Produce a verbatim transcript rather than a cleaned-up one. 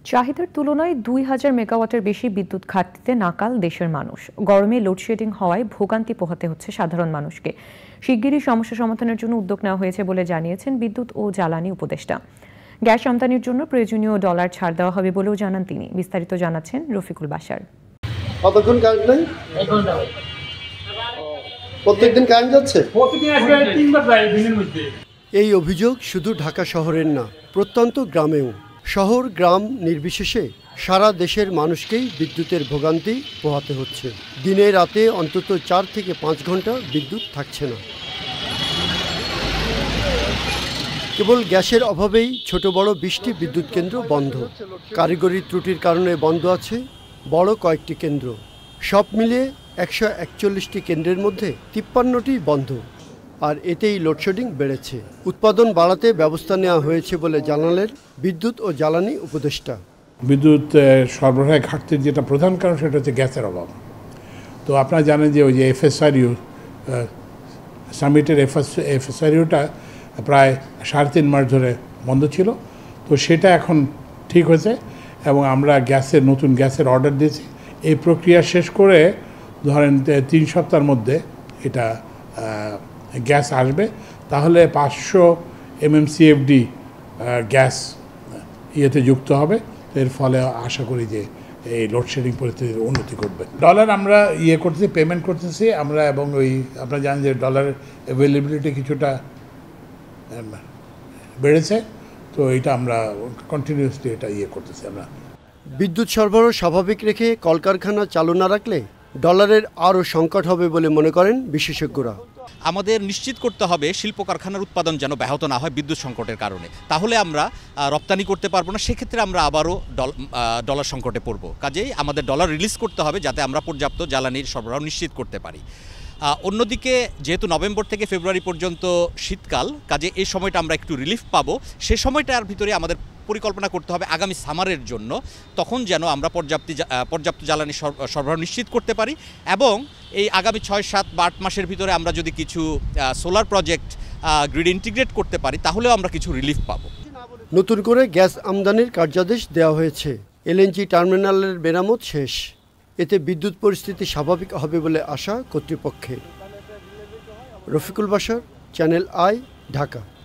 চাহিদার তুলনায় দুই হাজার মেগাওয়াটের বেশি বিদ্যুৎ ঘাটতিতে নাকাল দেশের মানুষ। গরমে লোডশেডিং হওয়ায় ভোগান্তি পোহাতে হচ্ছে সাধারণ মানুষকে। শিগগিরই সমস্যা সমাধানের জন্য উদ্যোগ নেওয়া হয়েছে বলে জানিয়েছেন বিদ্যুৎ ও জ্বালানি উপদেষ্টা। গ্যাস আমদানির জন্য প্রয়োজনীয় ডলার ছাড় দেওয়া হবে বলেও জানান তিনি। বিস্তারিত জানাচ্ছেন রফিকুল বাশার। কতক্ষণ কারেন্ট নাই? এক ঘন্টা। প্রত্যেকদিন কারেন্ট যাচ্ছে? প্রতিদিন আসবে তিনবার যায় দিনের মধ্যে। এই অভিযোগ শুধু ঢাকা শহরের না, প্রত্যন্ত গ্রামেও। শহর গ্রাম নির্বিশেষে সারা দেশের মানুষকেই বিদ্যুতের ভোগান্তি পোহাতে হচ্ছে। দিনে রাতে অন্তত চার থেকে পাঁচ ঘন্টা বিদ্যুৎ থাকছে না। কেবল গ্যাসের অভাবেই ছোট বড় বিশটি বিদ্যুৎ কেন্দ্র বন্ধ। কারিগরি ত্রুটির কারণে বন্ধ আছে বড় কয়েকটি কেন্দ্র। সব মিলিয়ে একশো একচল্লিশটি কেন্দ্রের মধ্যে তিপ্পান্নটি বন্ধ। আর এতেই লোডশেডিং বেড়েছে। উৎপাদন বাড়াতে ব্যবস্থা নেওয়া হয়েছে বলে জানালেন বিদ্যুৎ ও জ্বালানি উপদেষ্টা। বিদ্যুৎ সরবরাহের ঘাটতির যেটা প্রধান কারণ সেটা হচ্ছে গ্যাসের অভাব। তো আপনারা জানেন যে ওই যে এফএসআরইউ সামিটের এফএস এফএসআরইউটা প্রায় সাড়ে তিন মাস ধরে বন্ধ ছিল। তো সেটা এখন ঠিক হয়েছে এবং আমরা গ্যাসের নতুন গ্যাসের অর্ডার দিয়েছি। এই প্রক্রিয়া শেষ করে ধরেন তিন সপ্তাহের মধ্যে এটা গ্যাস আসবে। তাহলে পাঁচশো এমএমসিএফডি গ্যাস ইয়েতে যুক্ত হবে। এর ফলে আশা করি যে এই লোডশেডিং পরিস্থিতির উন্নতি করবে। ডলার আমরা ইয়ে করতেছি, পেমেন্ট করতেছি আমরা, এবং ওই আপনারা জানেন যে ডলারের অ্যাভেলেবিলিটি কিছুটা বেড়েছে। তো এটা আমরা কন্টিনিউসলি এটা ইয়ে করতেছি আমরা। বিদ্যুৎ সরবরাহ স্বাভাবিক রেখে কলকারখানা চালু না রাখলে ডলারের আরও সংকট হবে বলে মনে করেন বিশেষজ্ঞরা। আমাদের নিশ্চিত করতে হবে শিল্প কারখানার উৎপাদন যেন ব্যাহত না হয় বিদ্যুৎ সংকটের কারণে। তাহলে আমরা রপ্তানি করতে পারবো না, সেক্ষেত্রে আমরা আবারও ডলার সংকটে পড়ব। কাজেই আমাদের ডলার রিলিজ করতে হবে যাতে আমরা পর্যাপ্ত জ্বালানির সরবরাহ নিশ্চিত করতে পারি। অন্যদিকে যেহেতু নভেম্বর থেকে ফেব্রুয়ারি পর্যন্ত শীতকাল, কাজে এই সময়টা আমরা একটু রিলিফ পাবো। সে সময়টার ভিতরে আমাদের পরিকল্পনা করতে হবে আগামী সামারের জন্য, তখন যেন আমরা পর্যাপ্ত পর্যাপ্ত জ্বালানি সরবরাহ নিশ্চিত করতে পারি। এবং এই আগামী ছয় সাত বা আট মাসের ভিতরে আমরা যদি কিছু সোলার প্রজেক্ট গ্রিড ইন্টিগ্রেট করতে পারি তাহলেও আমরা কিছু রিলিফ পাবো। নতুন করে গ্যাস আমদানির কার্যাদেশ দেওয়া হয়েছে। এলএনজি টার্মিনালের মেরামত শেষ। এতে বিদ্যুৎ পরিস্থিতি স্বাভাবিক হবে বলে আশা কর্তৃপক্ষের। Rafiqul Bashar, channel I, Dhaka.